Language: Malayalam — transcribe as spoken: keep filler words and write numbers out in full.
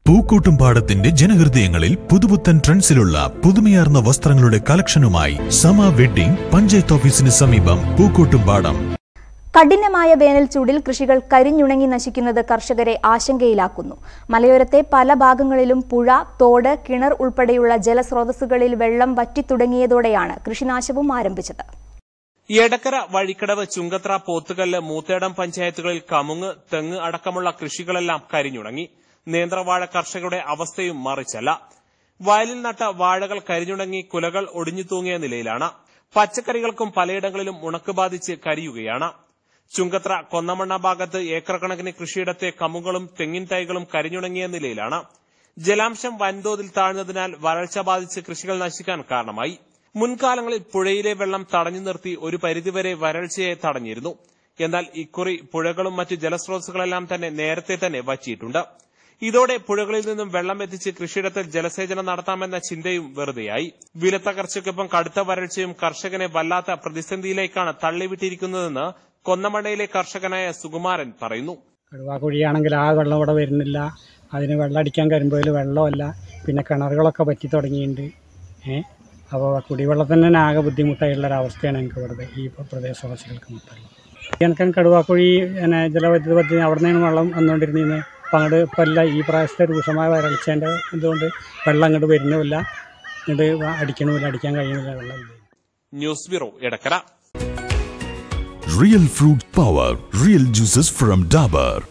പൂക്കോട്ടുംപാടത്തിന്റെ ജനഹൃദയങ്ങളിൽ പുതുപുത്തൻ ട്രെൻഡ്സിലുള്ള പുതുമയാർന്ന വസ്ത്രങ്ങളുടെ കളക്ഷനുമായി സമ വെഡ്ഡിംഗ് പഞ്ചായത്ത് ഓഫീസിന് സമീപം പൂക്കോട്ടുംപാടം. കഠിനമായ വേനൽ ചൂടിൽ കൃഷികൾ കരിഞ്ഞുണങ്ങി നശിക്കുന്നത് കർഷകരെ ആശങ്കയിലാക്കുന്നു. മലയോരത്തെ പല ഭാഗങ്ങളിലും പുഴ, തോട്, കിണർ ഉൾപ്പെടെയുള്ള ജലസ്രോതസ്സുകളിൽ വെള്ളം വറ്റിത്തുടങ്ങിയതോടെയാണ് കൃഷിനാശവും ആരംഭിച്ചത്. എടക്കര, വഴിക്കടവ്, ചുങ്കത്ര, പോത്തുകല്ല്, മൂത്തേടം പഞ്ചായത്തുകളിൽ കമുങ്ങ്, തെങ്ങ് അടക്കമുള്ള കൃഷികളെല്ലാം കരിഞ്ഞുണങ്ങി. നേന്ത്രവാഴ കർഷകരുടെ അവസ്ഥയും മറിച്ചല്ല. വയലിൽ നട്ട വാഴകൾ കരിഞ്ഞുണങ്ങി കുലകൾ ഒടിഞ്ഞു തൂങ്ങിയ നിലയിലാണ്. പച്ചക്കറികൾക്കും പലയിടങ്ങളിലും ഉണക്ക് ബാധിച്ച് കരിയുകയാണ്. ചുങ്കത്ര, കൊന്നമണ്ണ ഭാഗത്ത് ഏക്കർ കണക്കിന് കൃഷിയിടത്തെ കമുകളും തെങ്ങിൻ തൈകളും കരിഞ്ഞുണങ്ങിയ നിലയിലാണ്. ജലാംശം വൻതോതിൽ താഴ്ന്നതിനാൽ വരൾച്ച ബാധിച്ച് കൃഷികൾ നശിക്കാൻ കാരണമായി. മുൻകാലങ്ങളിൽ പുഴയിലെ വെള്ളം തടഞ്ഞു നിർത്തി ഒരു പരിധിവരെ വരൾച്ചയെ തടഞ്ഞിരുന്നു. എന്നാൽ ഇക്കുറി പുഴകളും മറ്റു ജലസ്രോതസ്സുകളെല്ലാം തന്നെ നേരത്തെ തന്നെ വറ്റിയിട്ടുണ്ട്. ഇതോടെ പുഴകളിൽ നിന്നും വെള്ളം എത്തിച്ച് കൃഷിയിടത്തിൽ ജലസേചനം നടത്താമെന്ന ചിന്തയും വെറുതെയായി. വിലത്തകർച്ചയ്ക്കൊപ്പം കടുത്ത വരൾച്ചയും കർഷകനെ വല്ലാത്ത പ്രതിസന്ധിയിലേക്കാണ് തള്ളിവിട്ടിരിക്കുന്നതെന്ന് കൊന്നമണ്ണയിലെ കർഷകനായ സുകുമാരൻ പറയുന്നു. കടുവാക്കുഴിയാണെങ്കിൽ ആ വെള്ളം ഇവിടെ വരുന്നില്ല. അതിന് വെള്ളം അടിക്കാൻ കരുമ്പോയിൽ വെള്ളമല്ല. പിന്നെ കിണറുകളൊക്കെ പറ്റി തുടങ്ങിയിട്ടുണ്ട്. ഏഹ് അപ്പോൾ കുടിവെള്ളത്തിന് തന്നെ ആകെ ബുദ്ധിമുട്ടായിട്ടുള്ളൊരവസ്ഥയാണ് എനിക്ക് ഇവിടെ ഈ പ്രദേശവാസികൾക്ക് മൊത്തം. എനിക്ക് കടുവാക്കുഴി ജലവൈദ്യുത പദ്ധതി അവിടെ നിന്നാണ് വെള്ളം വന്നുകൊണ്ടിരുന്നത്. അപ്പം അങ്ങോട്ട് ഇപ്പം അല്ല, ഈ പ്രാവശ്യത്തെ രൂക്ഷമായ വരൾച്ചേൻ്റെ ഇതുകൊണ്ട് വെള്ളം അങ്ങോട്ട് വരുന്നുമില്ല, ഇങ്ങോട്ട് അടിക്കണമില്ല, അടിക്കാൻ കഴിയുന്നില്ല വെള്ളം. News bureau, Edakkara. Real fruit power, real juices from Dabur.